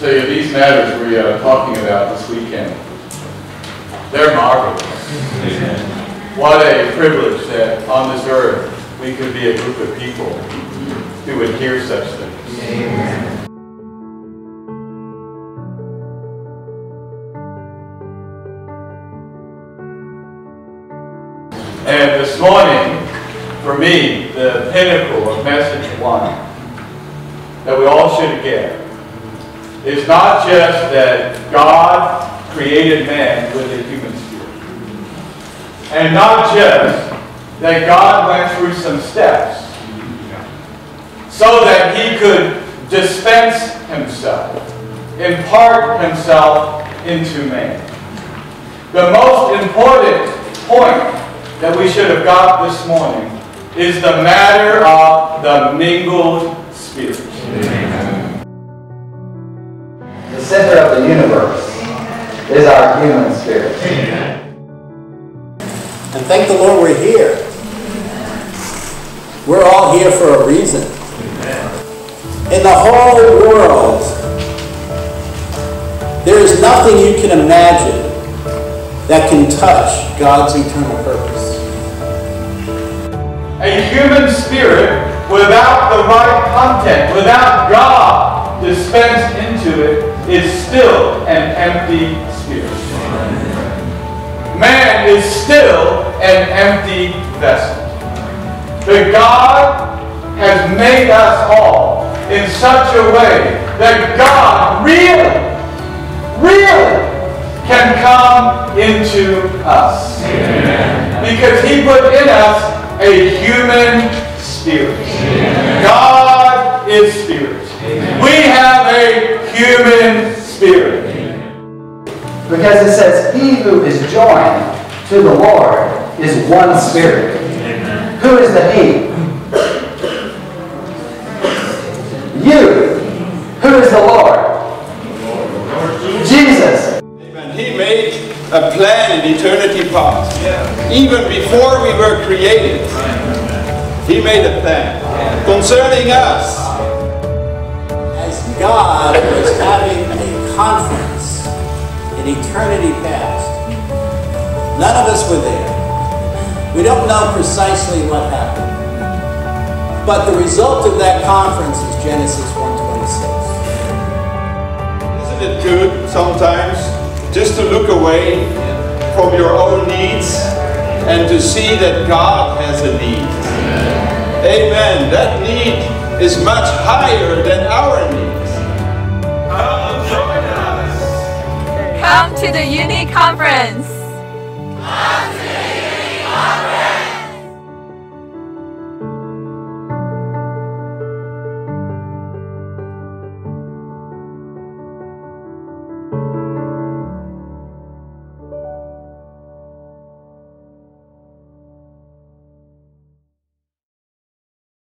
So these matters we are talking about this weekend, they're marvelous. What a privilege that on this earth we could be a group of people who would hear such things. Amen. And this morning, for me, the pinnacle of message one that we all should get is not just that God created man with a human spirit, and not just that God went through some steps so that he could dispense himself, impart himself into man. The most important point that we should have got this morning is the matter of the mingled spirit. Amen. The center of the universe is our human spirit. Amen. And thank the Lord we're here. We're all here for a reason. Amen. In the whole world, there is nothing you can imagine that can touch God's eternal purpose. A human spirit without the right content, without God dispensed into it, is still an empty spirit. Man is still an empty vessel. But God has made us all in such a way that God really can come into us. Amen. Because he put in us a human spirit. Amen. God is spirit. Amen. We have a human spirit. Amen. Because it says, he who is joined to the Lord is one spirit. Amen. Who is the he? You. Who is the Lord? Jesus. Amen. He made a plan in eternity past. Even before we were created, he made a plan concerning us. As God was having a conference in eternity past, none of us were there. We don't know precisely what happened. But the result of that conference is Genesis 1:26. Isn't it good sometimes just to look away from your own needs and to see that God has a need? Amen. That need is much higher than our needs. Come join us. Come to the Uni Conference.